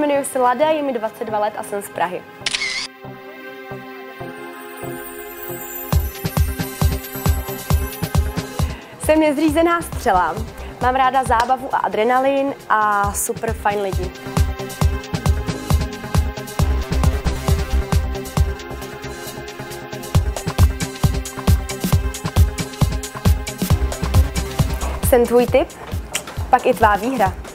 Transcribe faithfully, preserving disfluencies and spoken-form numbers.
jmenuji se Lada, je mi dvacet dva let a jsem z Prahy. Jsem nezřízená střela, mám ráda zábavu a adrenalin a super fajn lidi. Jsem tvůj typ, pak i tvá výhra.